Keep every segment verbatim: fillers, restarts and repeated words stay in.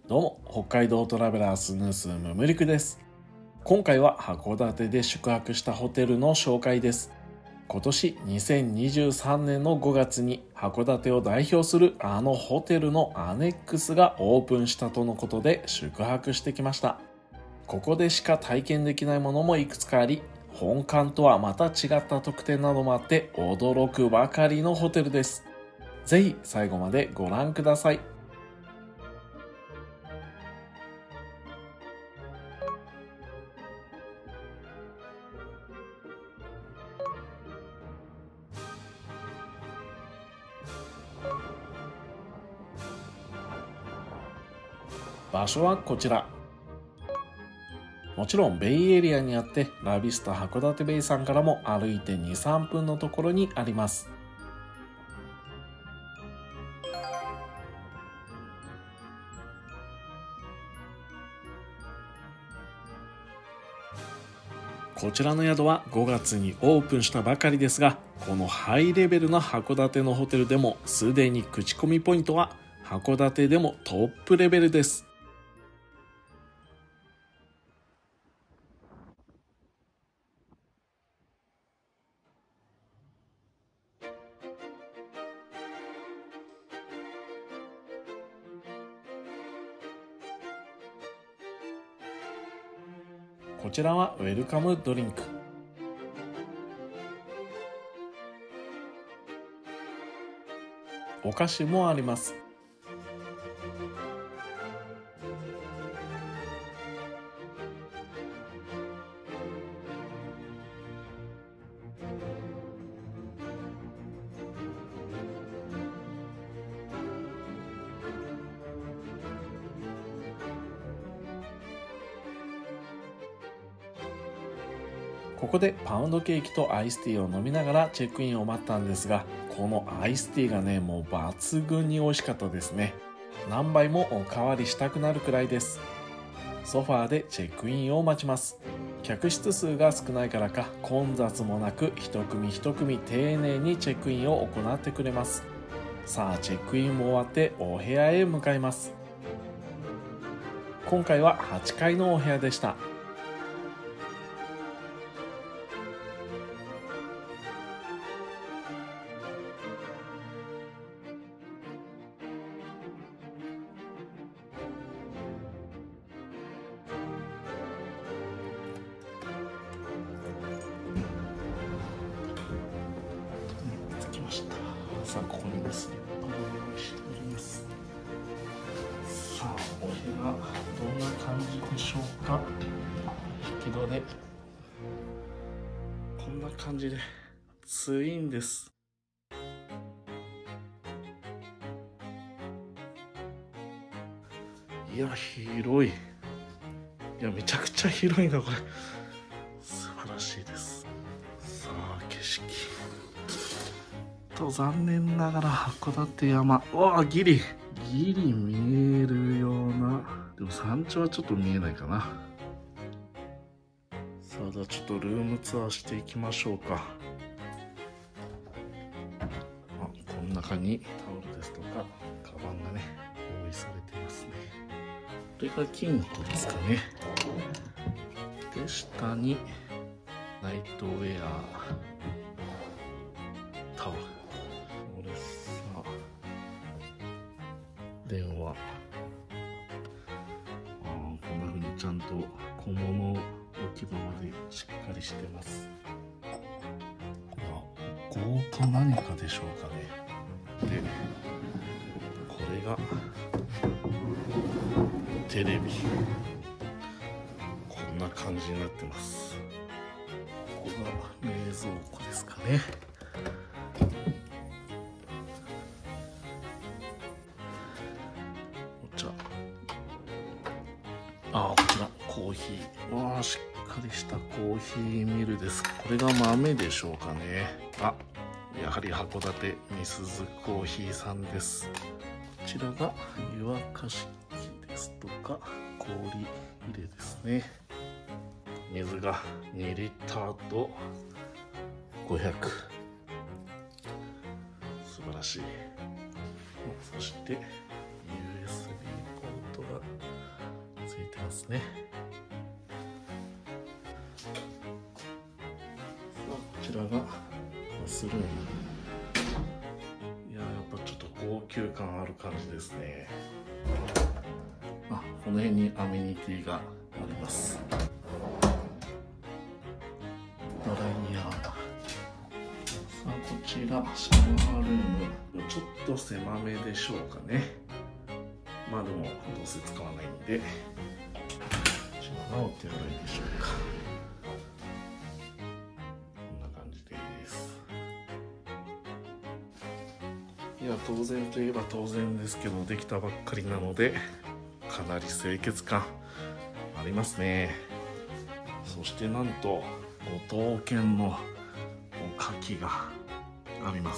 どうも、北海道トラベラースヌースムムリクです。今回は函館で宿泊したホテルの紹介です。今年にせんにじゅうさんねんのごがつに函館を代表するあのホテルのアネックスがオープンしたとのことで宿泊してきました。ここでしか体験できないものもいくつかあり、本館とはまた違った特典などもあって驚くばかりのホテルです。ぜひ最後までご覧ください。場所はこちら。もちろんベイエリアにあって、ラビスタ函館ベイさんからも歩いてに、さんぷんのところにあります。こちらの宿はごがつにオープンしたばかりですが、このハイレベルな函館のホテルでもすでに口コミポイントは函館でもトップレベルです。こちらはウェルカムドリンク。お菓子もあります。ここでパウンドケーキとアイスティーを飲みながらチェックインを待ったんですが、このアイスティーがね、もう抜群に美味しかったですね。何杯もおかわりしたくなるくらいです。ソファーでチェックインを待ちます。客室数が少ないからか混雑もなく、一組一組丁寧にチェックインを行ってくれます。さあチェックインも終わってお部屋へ向かいます。今回ははちかいのお部屋でした。さあここにですね、パンを用意しております。さあお部屋どんな感じでしょうか。引き戸でこんな感じでツインです。いや広い。いやめちゃくちゃ広いなこれ。素晴らしいです。さあ景色と残念ながら函館山、うわギリギリ見えるような、でも山頂はちょっと見えないかな。さあじゃあちょっとルームツアーしていきましょうか。あ、この中にタオルですとかカバンがね用意されていますね。これが金庫ですかね。で下にナイトウェア、タオル、電話、あこんな風にちゃんと小物置き場までしっかりしてます。これはここか何かでしょうかね。でこれがテレビ、こんな感じになってます。ここが冷蔵庫ですかね。あ、こちらコーヒー、わあしっかりしたコーヒーミルです。これが豆でしょうかね。あ、やはり函館みすずコーヒーさんです。こちらが湯沸かし器ですとか氷入れですね。水がにリッターとごひゃく、素晴らしい。そして ユーエスビー ポートがますね。こちらがバスルーム。いや、やっぱちょっと高級感ある感じですね。あ、この辺にアメニティがあります。ドライヤー。さあ、こちらシャワールーム。ちょっと狭めでしょうかね。まあでもどうせ使わないんで、こちらがお手洗いでしょうか。こんな感じです。いや、当然といえば当然ですけど、できたばっかりなのでかなり清潔感ありますね。そしてなんと五島犬のおかきがあります。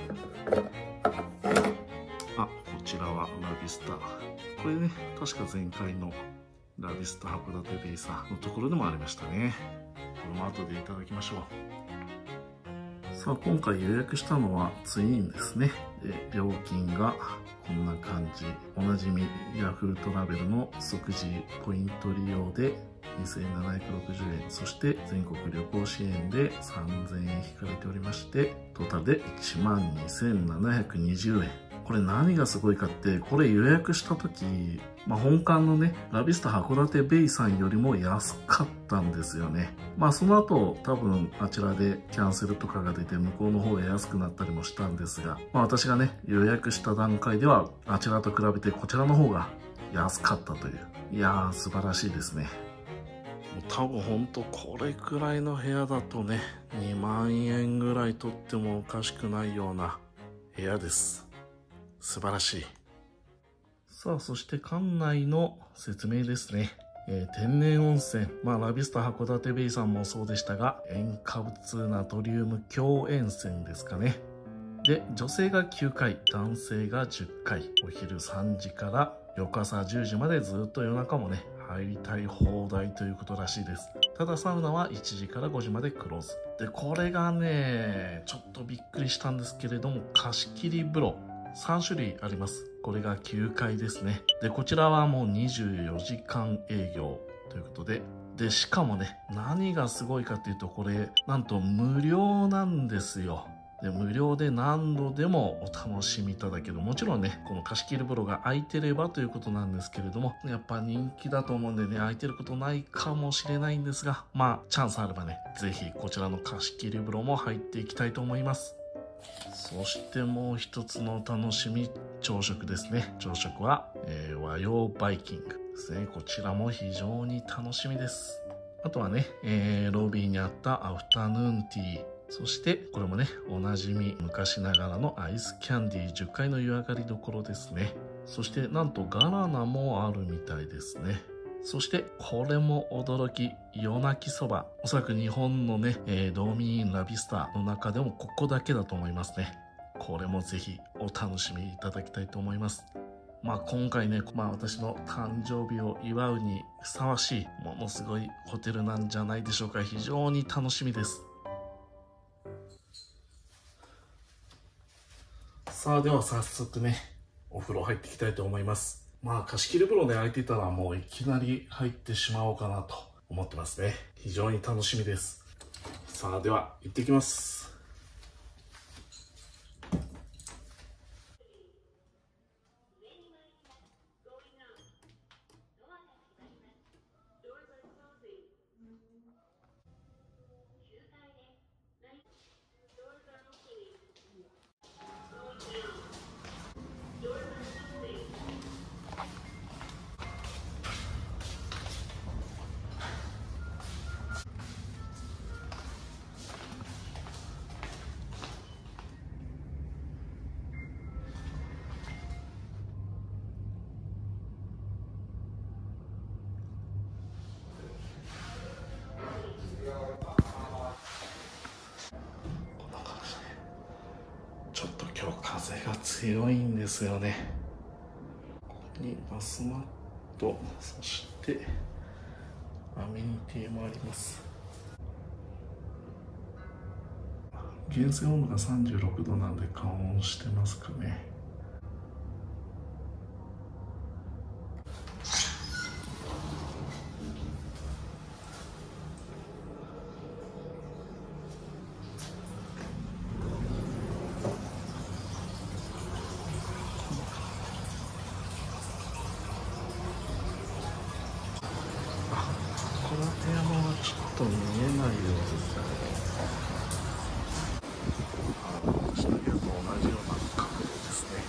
あ、こちらはラビスタ。これね、確か前回のラビスタ函館ベイサーのところでもありましたね。これも後でいただきましょう。さあ、今回予約したのはツインですね。で、料金がこんな感じ。おなじみヤフートラベルの即時ポイント利用でにせんななひゃくろくじゅうえん、そして全国旅行支援でさんぜんえん引かれておりまして、トータルでいちまんにせんななひゃくにじゅうえん。これ何がすごいかって、これ予約した時、まあ、本館のね、ラビスタ函館ベイさんよりも安かったんですよね。まあその後多分あちらでキャンセルとかが出て向こうの方が安くなったりもしたんですが、まあ私がね、予約した段階ではあちらと比べてこちらの方が安かったという。いやー素晴らしいですね。多分ほんとこれくらいの部屋だとね、にまんえんぐらい取ってもおかしくないような部屋です。素晴らしい。さあ、そして館内の説明ですね。えー、天然温泉。まあ、ラビスタ函館ベイさんもそうでしたが、塩化物ナトリウム強塩泉ですかね。で、女性がきゅうかい、男性がじゅっかい。お昼さんじから翌朝じゅうじまでずっと夜中もね、入りたい放題ということらしいです。ただサウナはいちじからごじまでクローズ。で、これがね、ちょっとびっくりしたんですけれども、貸し切り風呂。さんしゅるいあります。これがきゅうかいですね。で、こちらはもうにじゅうよじかん営業ということで、で、しかもね、何がすごいかっていうと、これ、なんと無料なんですよ。で、無料で何度でもお楽しみいただける。もちろんね、この貸し切り風呂が空いてればということなんですけれども、やっぱ人気だと思うんでね、空いてることないかもしれないんですが、まあ、チャンスあればね、ぜひこちらの貸し切り風呂も入っていきたいと思います。そしてもう一つの楽しみ、朝食ですね。朝食は、えー、和洋バイキングですね。こちらも非常に楽しみです。あとはね、えー、ロビーにあったアフタヌーンティー。そしてこれもね、おなじみ昔ながらのアイスキャンディーじゅっかいの湯上がりどころですね。そしてなんとガラナもあるみたいですね。そしてこれも驚き、夜泣きそば。おそらく日本のね、えー、ドーミーインラビスタの中でもここだけだと思いますね。これもぜひお楽しみいただきたいと思います。まあ今回ね、まあ私の誕生日を祝うにふさわしい、ものすごいホテルなんじゃないでしょうか。非常に楽しみです。さあ、では早速ね、お風呂入っていきたいと思います。まあ貸し切り風呂で空いてたらもういきなり入ってしまおうかなと思ってますね。非常に楽しみです。さあ、では行ってきます。ちょっと今日風が強いんですよね。ここにバスマット、そしてアメニティもあります。源泉温度がさんじゅうろくどなんで加温してますかね。 下着と同じような角度ですね。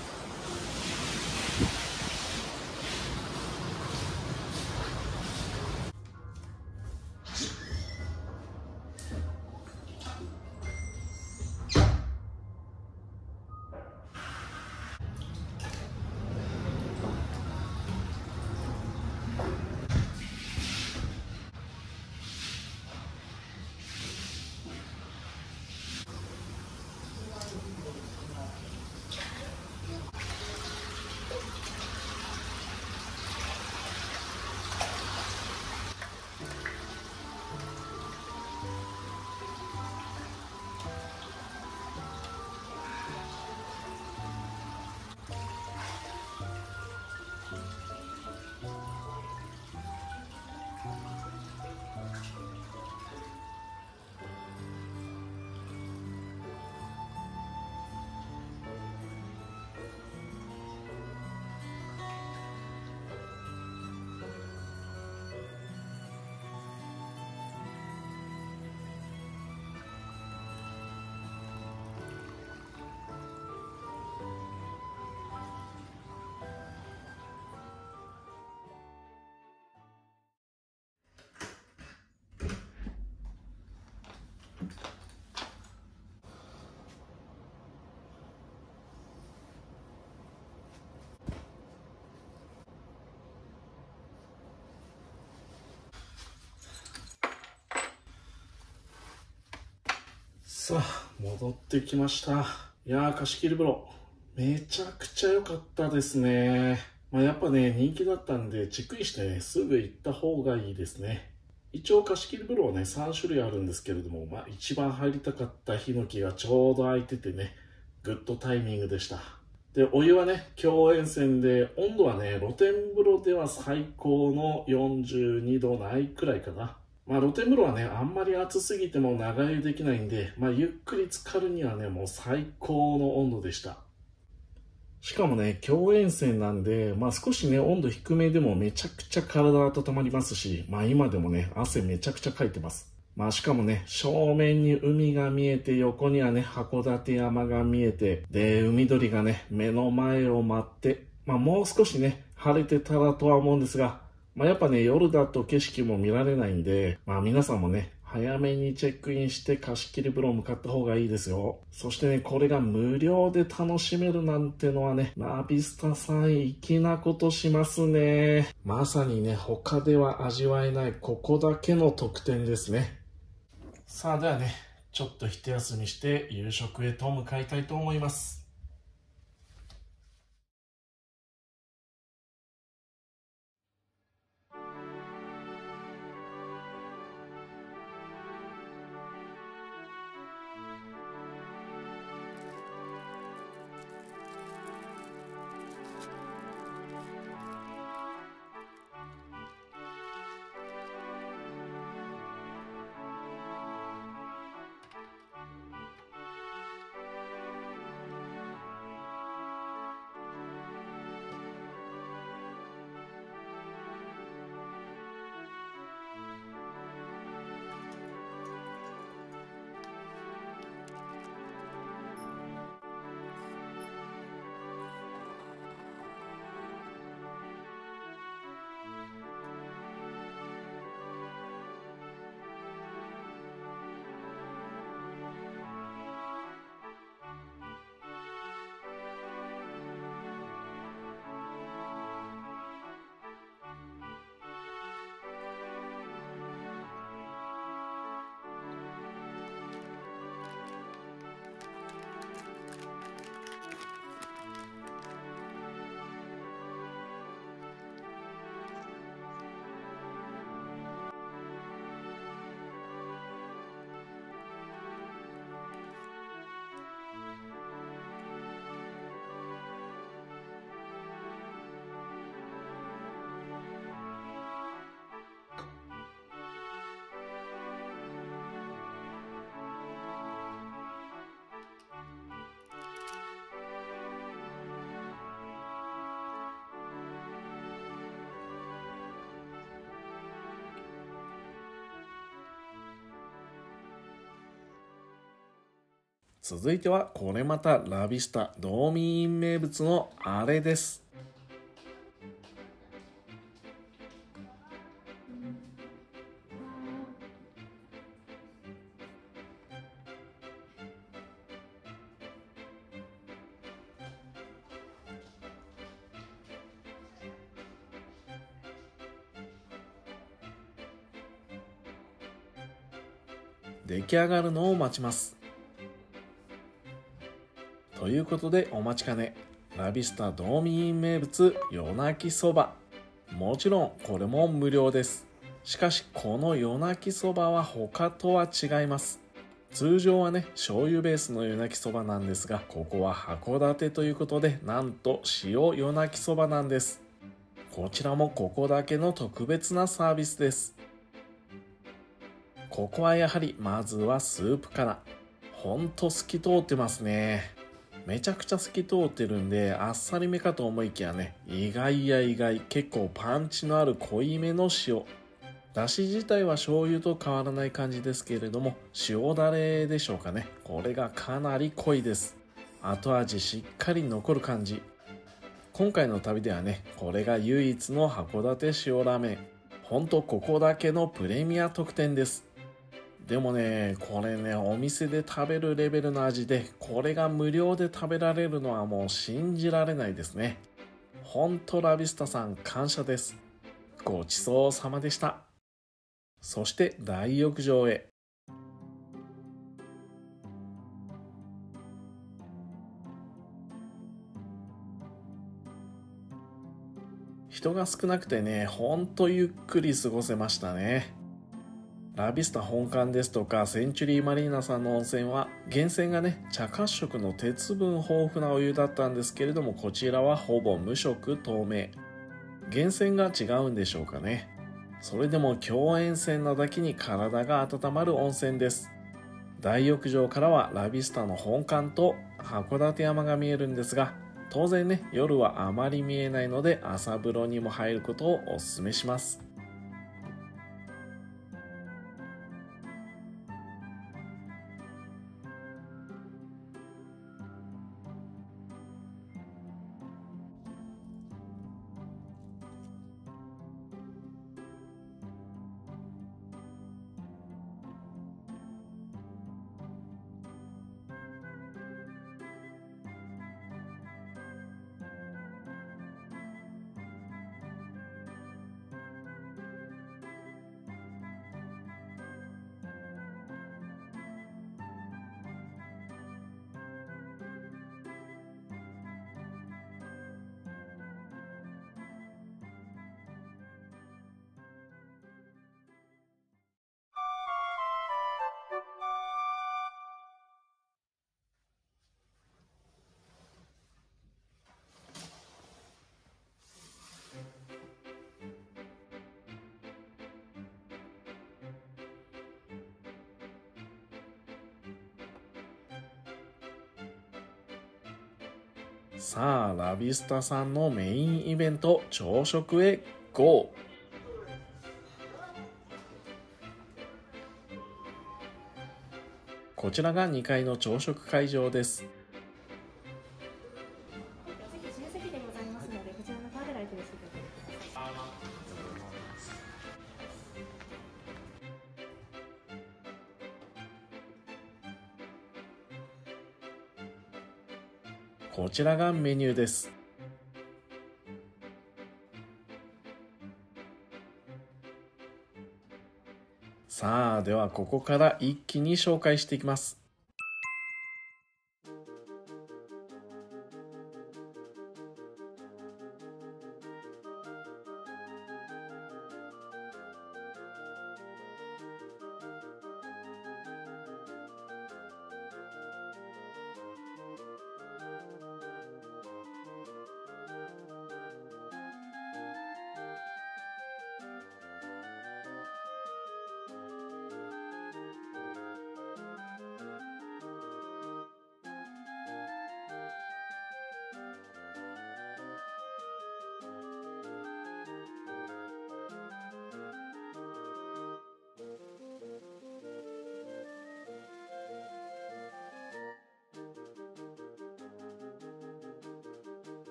さあ、戻ってきました。いやー、貸し切り風呂。めちゃくちゃ良かったですね。まあ、やっぱね、人気だったんで、チェックインしてね、すぐ行った方がいいですね。一応貸し切り風呂はね、さん種類あるんですけれども、まあ、一番入りたかったヒノキがちょうど空いててね、グッドタイミングでした。で、お湯はね、強塩泉で、温度はね、露天風呂では最高のよんじゅうにどないくらいかな。まあ露天風呂はね、あんまり暑すぎても長湯できないんで、まあゆっくり浸かるにはね、もう最高の温度でした。しかもね、強塩泉なんで、まあ少しね、温度低めでもめちゃくちゃ体温まりますし、まあ今でもね、汗めちゃくちゃかいてます。まあしかもね、正面に海が見えて、横にはね、函館山が見えて、で、海鳥がね、目の前を待って、まあもう少しね、晴れてたらとは思うんですが、まあやっぱね、夜だと景色も見られないんで、まあ皆さんもね、早めにチェックインして貸し切り風呂向かった方がいいですよ。そしてね、これが無料で楽しめるなんてのはね、ナビスタさん粋なことしますね。まさにね、他では味わえないここだけの特典ですね。さあ、ではね、ちょっと一休みして夕食へと向かいたいと思います。 続いてはこれまたラビスタドーミーイン名物のあれです。出来上がるのを待ちます。ということでお待ちかね、ラビスタドーミーイン名物夜泣きそば。もちろんこれも無料です。しかしこの夜泣きそばは他とは違います。通常はね、醤油ベースの夜泣きそばなんですが、ここは函館ということで、なんと塩夜泣きそばなんです。こちらもここだけの特別なサービスです。ここはやはりまずはスープから。ほんと透き通ってますね。めちゃくちゃ透き通ってるんで、あっさりめかと思いきやね、意外や意外、結構パンチのある濃いめの塩。だし自体は醤油と変わらない感じですけれども、塩だれでしょうかね。これがかなり濃いです。後味しっかり残る感じ。今回の旅ではね、これが唯一の函館塩ラーメン。ほんとここだけのプレミア特典です。でもね、これね、お店で食べるレベルの味で、これが無料で食べられるのはもう信じられないですね。ほんとラビスタさん感謝です。ごちそうさまでした。そして大浴場へ。人が少なくてね、ほんとゆっくり過ごせましたね。ラビスタ本館ですとかセンチュリーマリーナさんの温泉は源泉がね、茶褐色の鉄分豊富なお湯だったんですけれども、こちらはほぼ無色透明。源泉が違うんでしょうかね。それでも強塩泉なだけに体が温まる温泉です。大浴場からはラビスタの本館と函館山が見えるんですが、当然ね、夜はあまり見えないので朝風呂にも入ることをお勧めします。さあ、ラビスタさんのメインイベント、朝食へ ゴー。 こちらがにかいの朝食会場です。こちらがメニューです。さあ、ではここから一気に紹介していきます。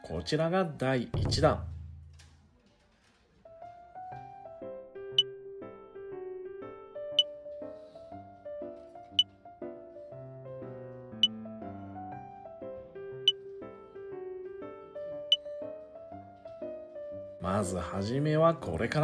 こちらがだいいちだん。まずはじめはこれから。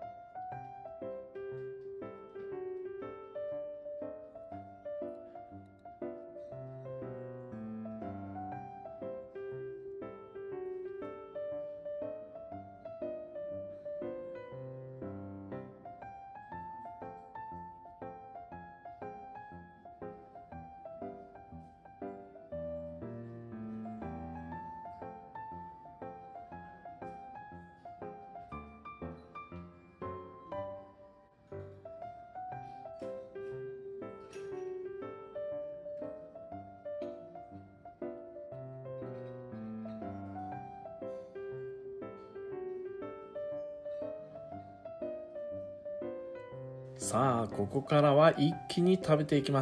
さあ、ここからは一気に食べていきます。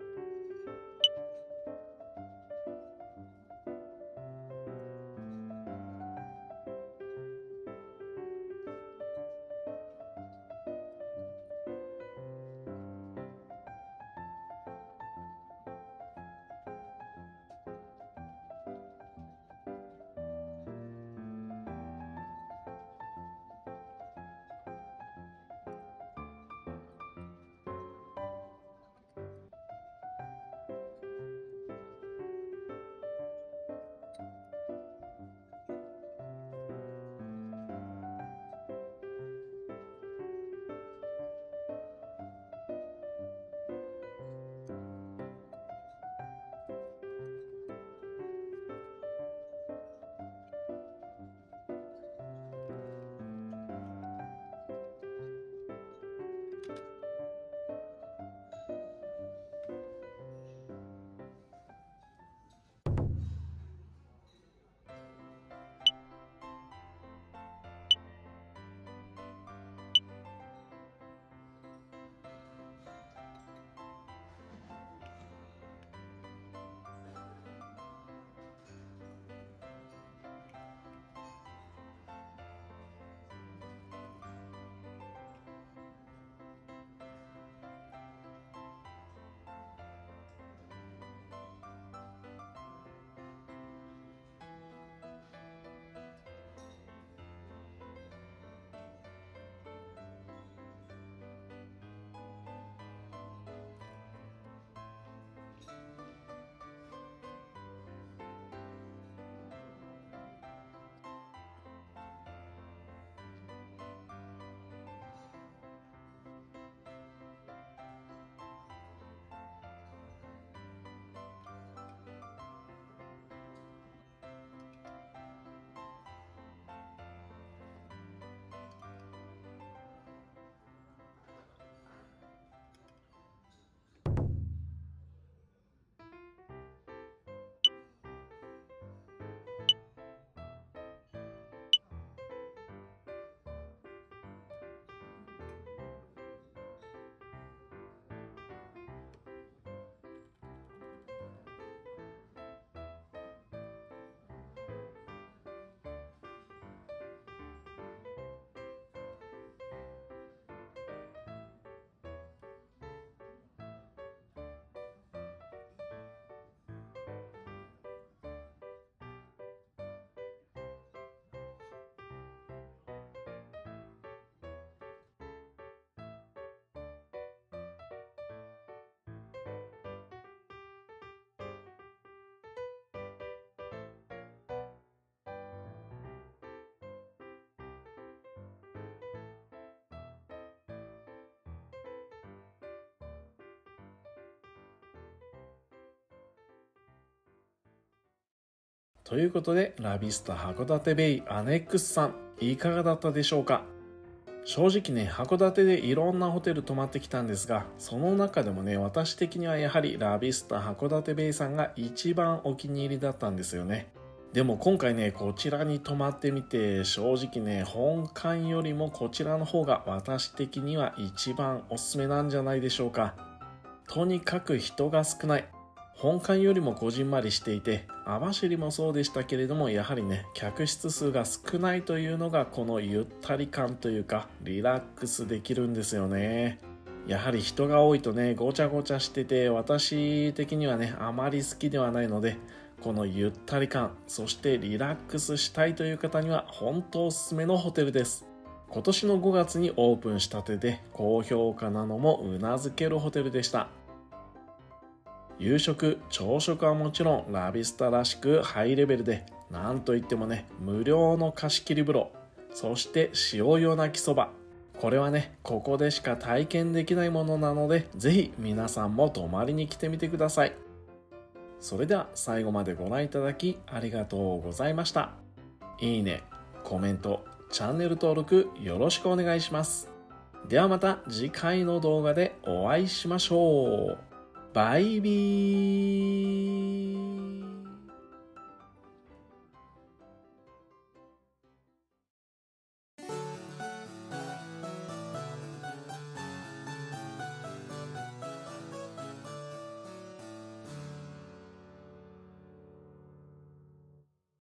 ということで、ラビスタ函館ベイアネックスさん、いかがだったでしょうか。正直ね、函館でいろんなホテル泊まってきたんですが、その中でもね、私的にはやはりラビスタ函館ベイさんが一番お気に入りだったんですよね。でも今回ね、こちらに泊まってみて、正直ね、本館よりもこちらの方が私的には一番おすすめなんじゃないでしょうか。とにかく人が少ない。 本館よりもこじんまりしていて、網走もそうでしたけれども、やはりね、客室数が少ないというのがこのゆったり感というか、リラックスできるんですよね。やはり人が多いとね、ごちゃごちゃしてて、私的にはね、あまり好きではないので、このゆったり感、そしてリラックスしたいという方には本当おすすめのホテルです。今年のごがつにオープンしたてで高評価なのもうなずけるホテルでした。夕食、朝食はもちろんラビスタらしくハイレベルで、なんといってもね、無料の貸し切り風呂、そして塩よなきそば。これはね、ここでしか体験できないものなので、ぜひ皆さんも泊まりに来てみてください。それでは最後までご覧いただきありがとうございました。いいね、コメント、チャンネル登録よろしくお願いします。ではまた次回の動画でお会いしましょう。バイビー。